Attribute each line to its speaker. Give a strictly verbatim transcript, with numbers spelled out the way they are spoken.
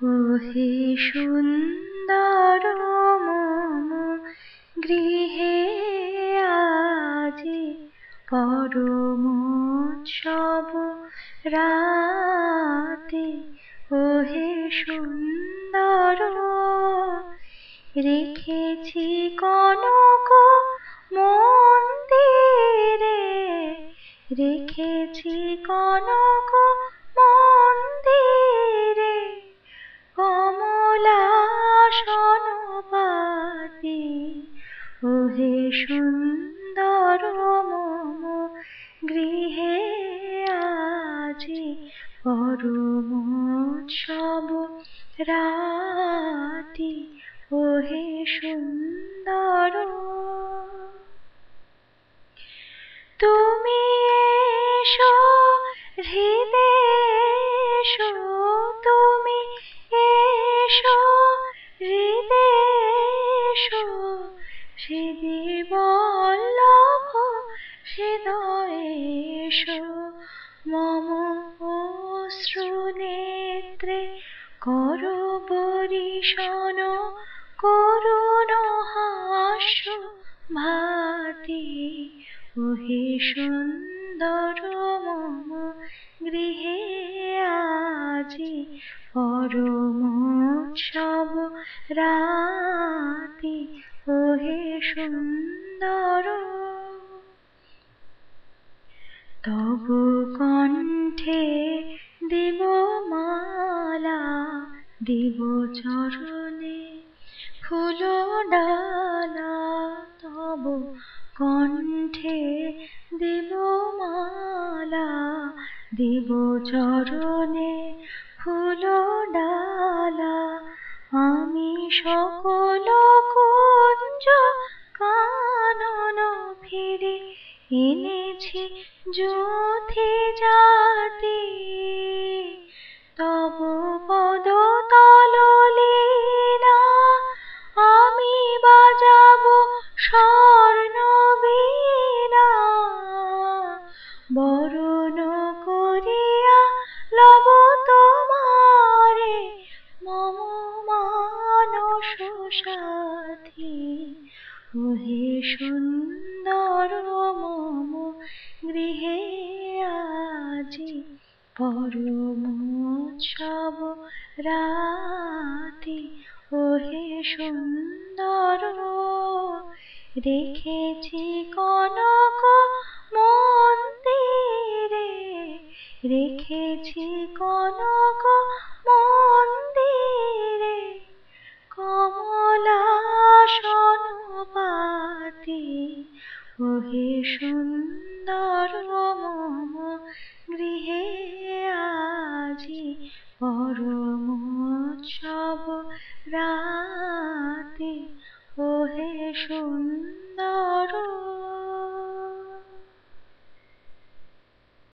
Speaker 1: ওহে সুন্দর মম গৃহে আজি পরমোৎসব রাতে। ওহে সুন্দর রেখেছি কনক মন্দিরে, রেখেছি কনক মন্দিরে কমলাসন পাতি। ওহে সুন্দর মম গৃহে আজি পরমোৎসব রাতি। ওহে সুন্দর তুমি এসো হৃদে এসো, তুমি এসো হৃদে এসো, হৃদি বল্লভ হৃদয়ে এসো। মম অশ্রু নেত্রে করো বরিশন করুণ হাস্য ভাতি। ওহে সুন্দর মম গৃহে আজি পরমোৎসব রাতি। ওহে সুন্দর তব কণ্ঠে দিব মালা, দিব চরণে ফুল ডালা। তব কণ্ঠে দিব মালা, দিব চরণে ফুল ডালা। আমি সকল কুঞ্জ কানন ফিরে এনেছি যুথি জাতি। তব পদ তল লীলা আমি বাজাবো স্বর্ণ বীণা। বরণ করিয়া লব তোমারে মম মানস সাথী। ওহে সুন্দর মম গৃহে আজি পরমোৎসব রাতি। ওহে সুন্দর রেখেছি কনক মন্দিরে, রেখেছি কনক মন্দিরে কমলাসন পাতি। ওহে সুন্দর মম গৃহে আজি পরমোৎসব রাতি। ওহে সুন্দর।